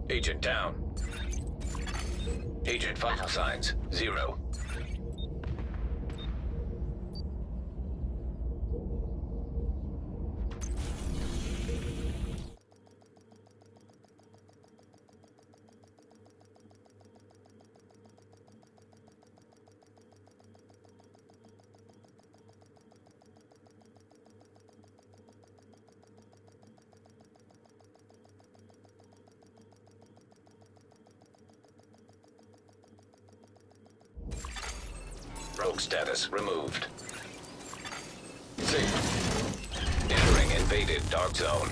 Agent down. Agent vital signs 0. Rogue status removed. Safe. Entering invaded dark zone.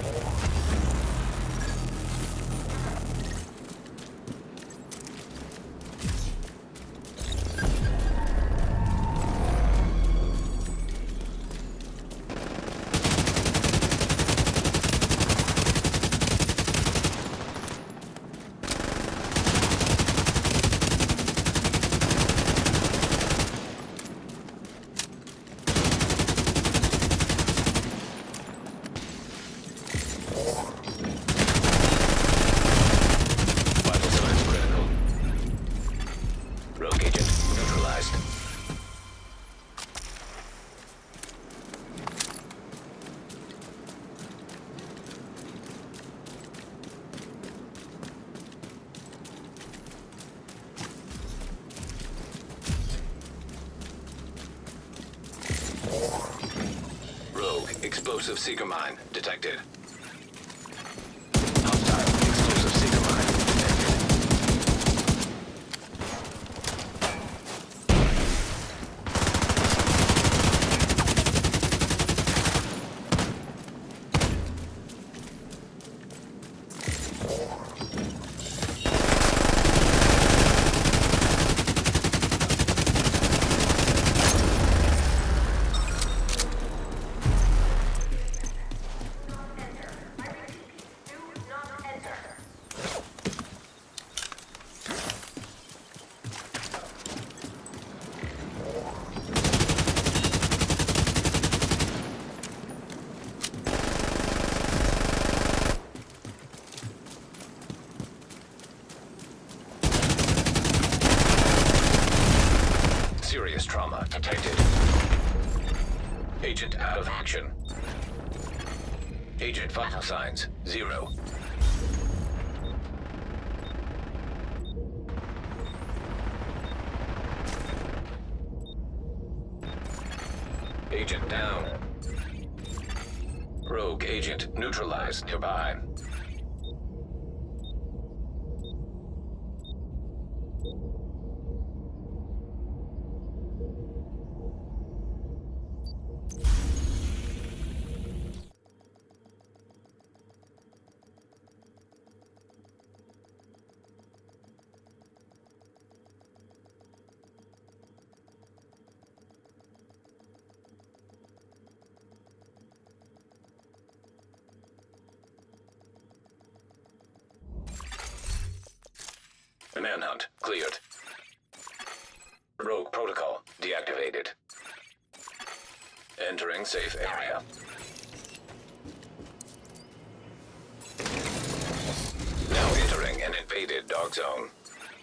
Explosive seeker mine detected. Hostile explosive seeker mine detected. Serious trauma detected. Agent out of action. Agent vital signs 0. Agent down. Rogue agent neutralized nearby. Manhunt cleared. Rogue protocol deactivated. Entering safe area. Now entering an invaded dark zone.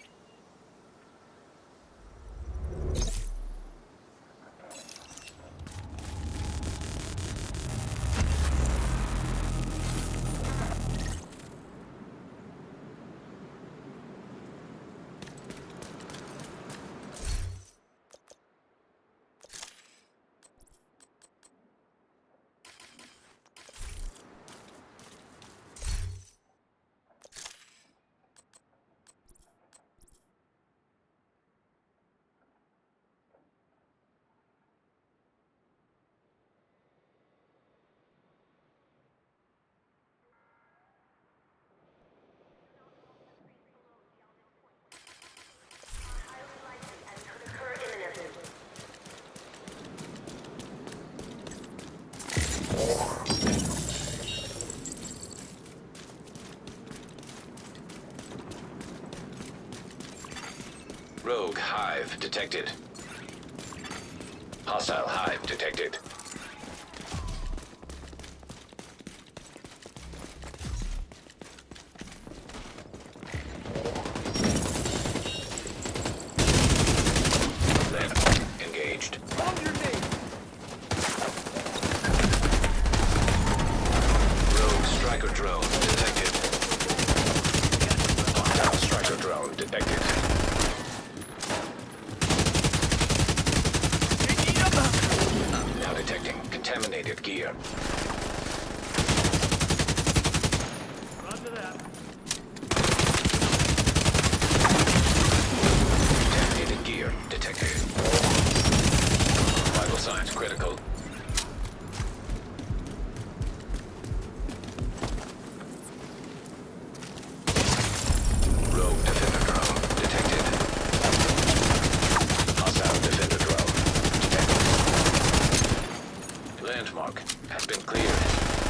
Rogue hive detected. Hostile hive detected. detected. Hostile striker drone detected. Now detecting contaminated gear. Contaminated gear detected. Vital signs critical. Rogue defender drone detected. Hostile defender drone detected. Landmark has been cleared.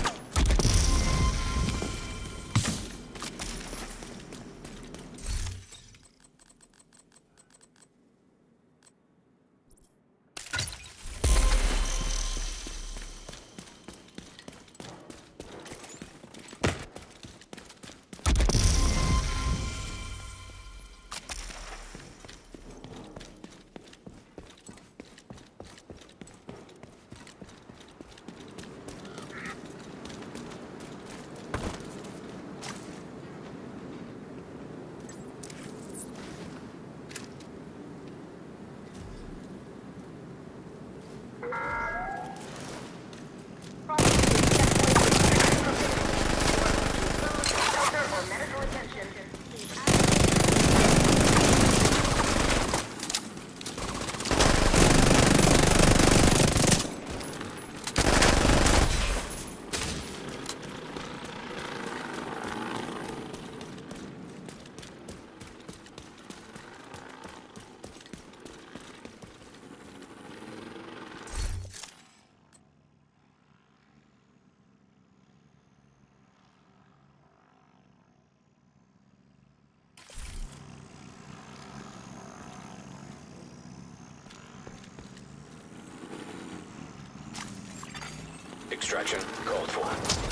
Extraction called for.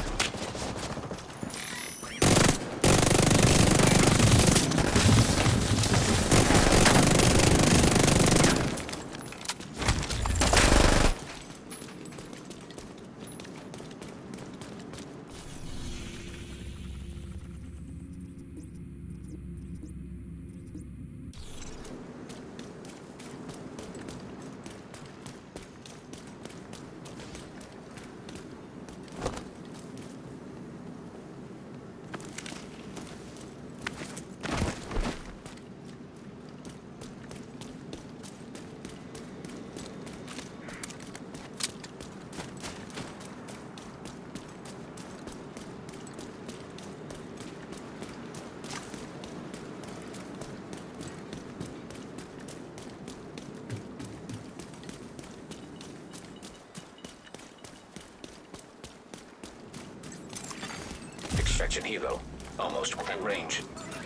Extraction helo, almost within range.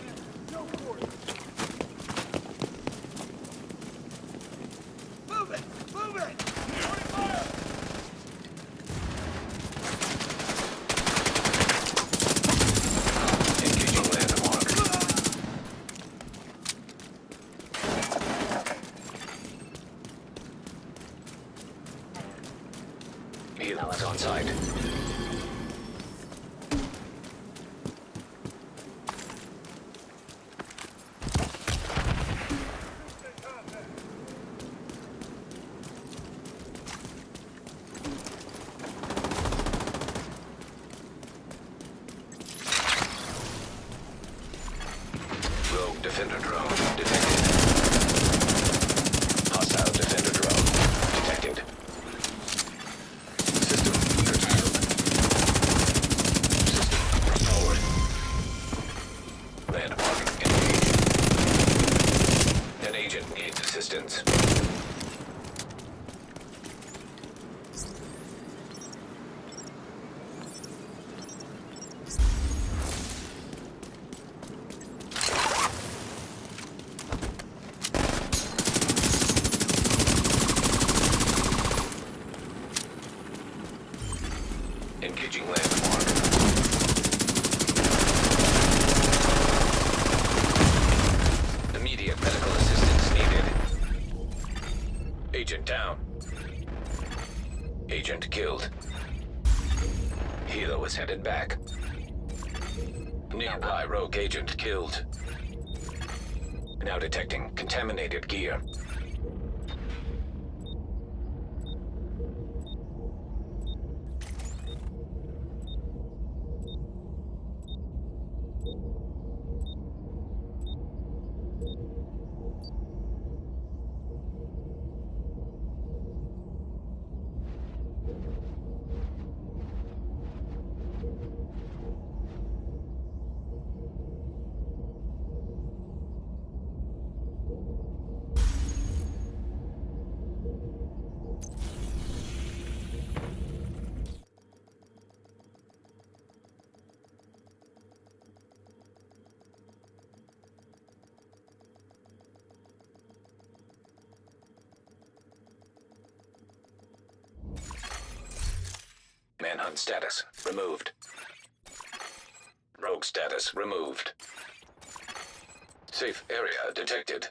Move it! Move it! Engaging landmark. Helo is on site. Rogue defender drone detected. Hostile defender drone detected. System curtailed. System forward. Landmark engaged. An agent needs assistance. Engaging landmark. Immediate medical assistance needed. Agent down. Agent killed. Helo is headed back. Nearby rogue agent killed. Now detecting contaminated gear. Manhunt status removed. Rogue status removed. Safe area detected.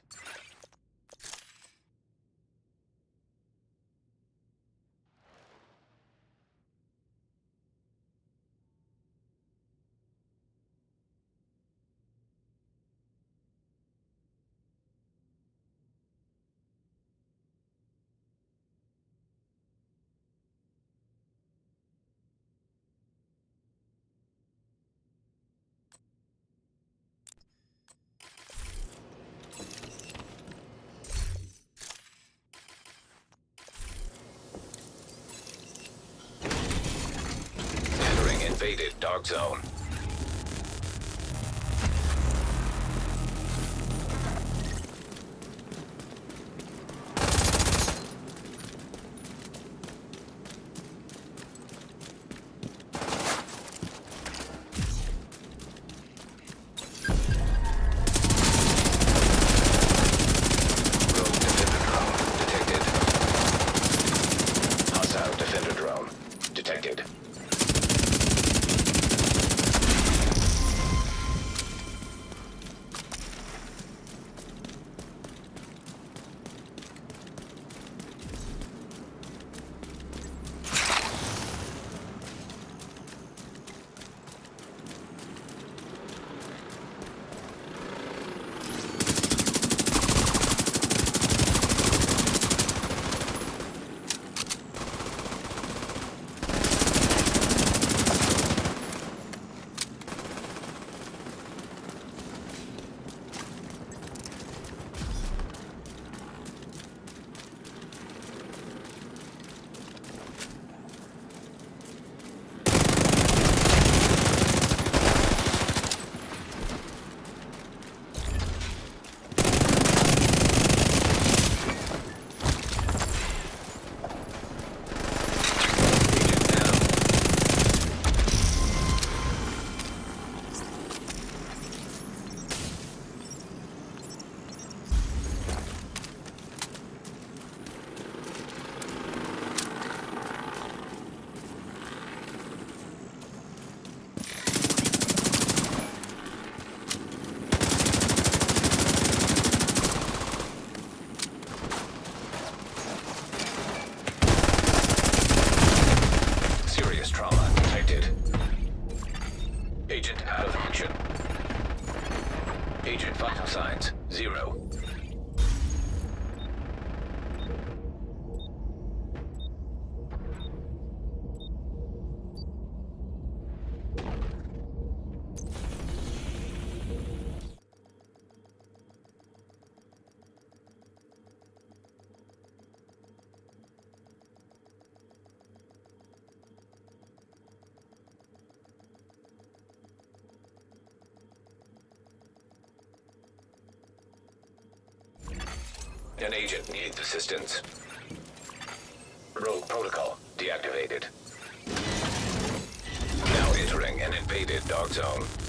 Entering invaded dark zone. Defender drone detected. Agent out of action. Agent vital signs 0. An agent needs assistance. Rogue protocol deactivated. Now entering an invaded dark zone.